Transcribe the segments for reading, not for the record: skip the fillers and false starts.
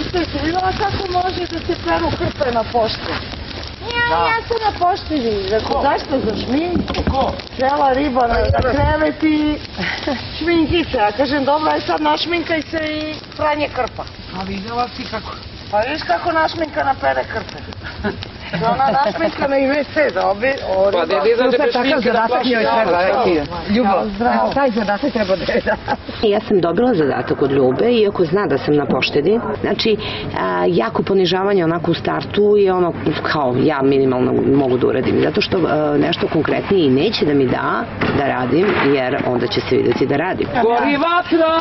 Čekajte, vidjela kako može da se peru krpe na pošti? Ja se na pošti vidim. Zašto za šminku? Cijela riba na krevet i šminkice. Ja kažem, dobro, aj sad našminkaj se i pranje krpa. A vidjela si kako? Pa vidiš kako našminka napere krpe. Ona našminkana i WC dobi. Pa da je izađe bez šminke da plaši javnost. Ljubav, taj zadatak treba da je da. Ja sam dobila zadatak od Ljube, iako zna da sam na poštedi. Znači, jako ponižavanje onako u startu je ono kao ja minimalno mogu da uradim. Zato što nešto konkretnije i neće da mi da radim, jer onda će se vidjeti da radim. Gori vatra!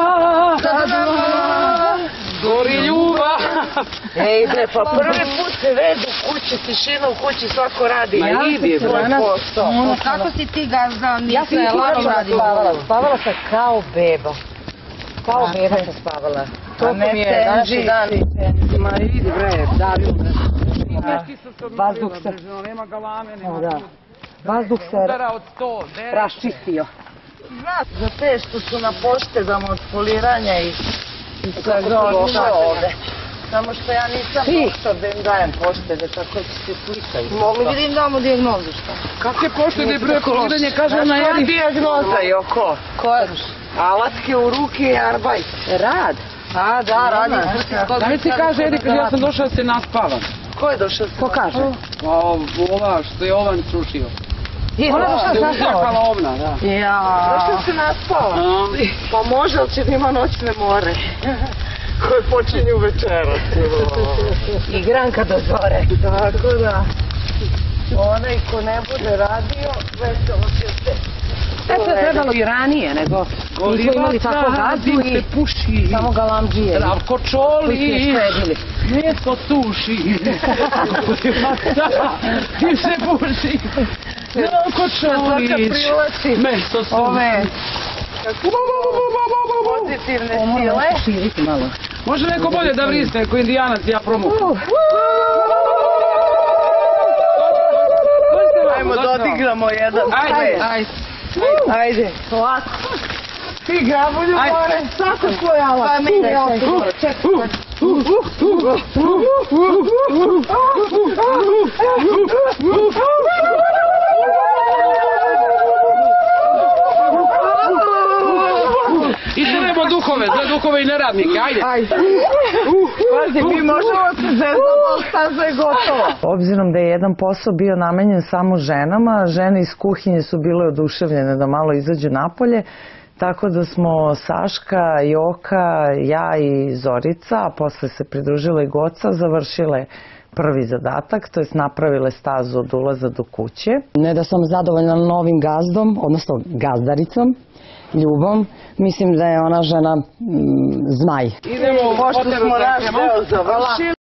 Gori ljubav! Ej, bre, pa prvi put se vedu u kući, tišina u kući, svako radi. Ma idi, svoj posao. Kako si ti gazda, Ja sam Laro radi? spavala sam kao beba. Kao beba sam spavala. To mi je današnji dan. Ma idi bre, davio bre. Vazduh se... Nema galame, nema Da. Vazduh se udara od 100, raščistio. Znaš, za te što su na poštedama od poliranja i svega ovde. Samo što ja nisam doktor da im dajem poštede, tako da se slikaju. Mogli bi da im damo dijagnozu šta? Kakve poštede bre, poliranje, kaže ona Znaš koja Eri. dijagnoza, Joko? Koja? Alatke u ruke i arbajt. Rad? A, da, radim. Da mi ti kaže Eri, kad ja sam došao da se naspavam. Ko je došao? Ko kaže? Pa ova što je ovan srušio. Ona došla Se saspala? uzjahvala ovna, da. Zašto se naspala? Pa može, ali će da ima noćne more. Koje počinju večeras. Igranka do zore. Tako da, onaj ko ne bude radio, veselo će se. Sve se trebalo i ranije, nego nismo imali tako gazu i puši. samo galamđije. Zdravko čoli. Koji ste štedili. Meso suši. Ti se puši. Zdravko čoli. Meso suši. Ove pozitivne sile. Širiti malo. Može neko bolje da vrisne, ko indijanac, ja promukam. Ajmo da odigramo jedan. Ajde. Ajde. Lako. Ti grabulju more, svako svoj alat. Pa mene Izdelimo duhove, za duhove i neradnike, ajde. Pazi, mi možemo se zezamo, ali staza je gotova. Obzirom da je jedan posao bio namenjen samo ženama, žene iz kuhinje su bile oduševljene da malo izađu napolje, tako da smo Saška, Joka, ja i Zorica, a posle se pridružila i Goca, završile prvi zadatak, to jest napravile stazu od ulaza do kuće. Ne da sam zadovoljna novim gazdom, odnosno gazdaricom, Ljubom, mislim da je ona žena zmaj. Idemo, Pošto smo naš deo završili.